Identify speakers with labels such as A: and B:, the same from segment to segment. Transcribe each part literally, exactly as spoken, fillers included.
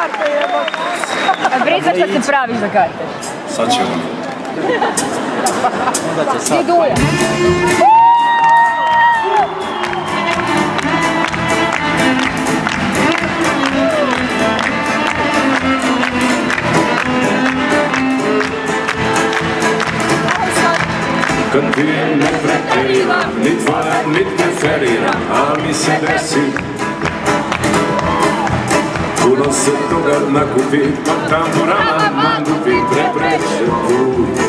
A: karte jebate. A Briza, šta se praviš za karte?
B: Sad ćemo.
A: Ti Duja.
B: Kad ti ne preteriram, ni tvoja, ni preferiram, a mi se desi puno se toga nakupi, pa tamo rama mangupi prepreće put.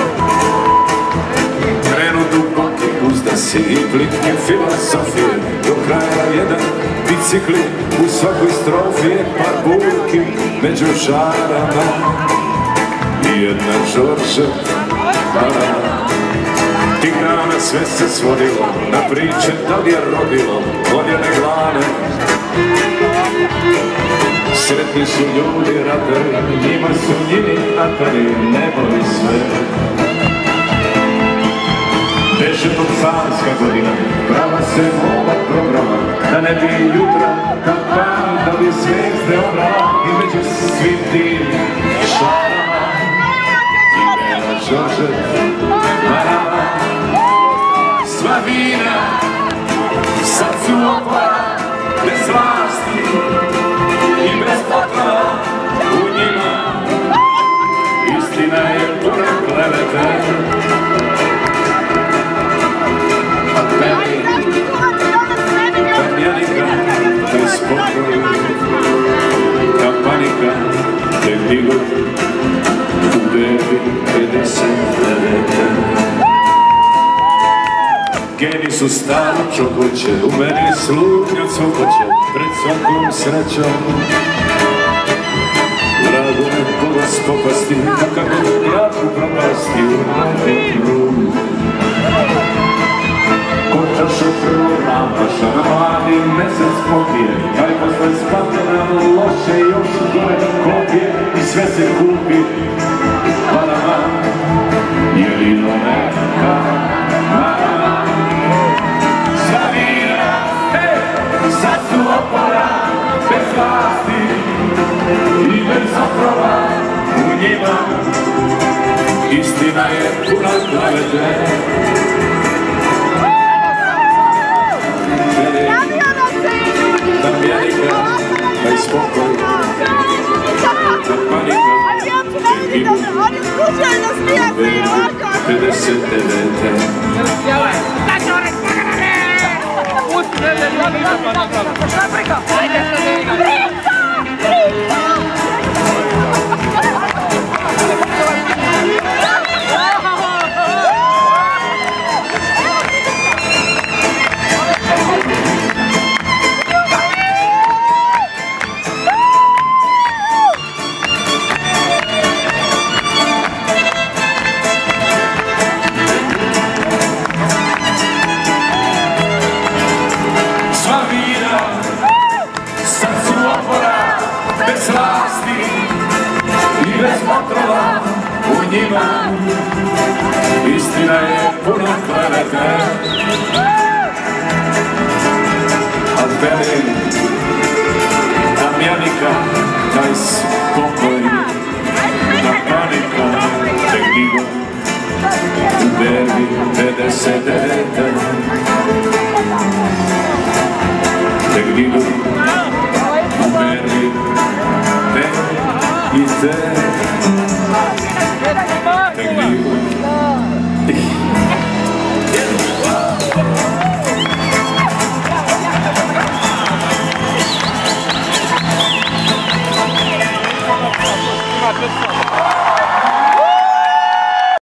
B: Krenu duboki uzdasi i plitke filosofije, do kraja jedan bicikli, u svakoj strofi je par bulki među žarama i jedna Đorđe Barana. Tih dana sve se svodilo na priče da li je rodilo voljene glane. Sretni su ljudi ratari, njima su njini atari, nebo i sve. Desetoksanska godina, prava se mola programa, da ne bi jutra kampanju, da bi zvezde obrala i među svim tim šarama imena Đorđe Barana. Sva vina sad su opara, bez vlasti i bez potreba u njima. Istina je puna klevete, a meni Damjanika bez pokoju, ta panika te bilo u devi pedeset devete. Geni su staro čokoće, u meni slutnja cvokoće, pred svakom srećom drago nekoga spopasti, kako pravu propasti u novitru. Ko čaša prvo napaša, na mladi mesec popije, kaj posle spate nam loše još gore kopije i sve se kupi parama, jelino neka marama. Sva vina, hej, sad su opora, bez vlasti i bez otrova u njima. Istina je puna klevete, Damjanika, daj spokoj, ta panika te gibu u devi pedeset devete. Bez vlasti i bez motrova u njima. Istina je puno klevete, a meni Damjanika daj spokoj, ta panika te gibu u devi pedeset devete. Te gibu u devi i te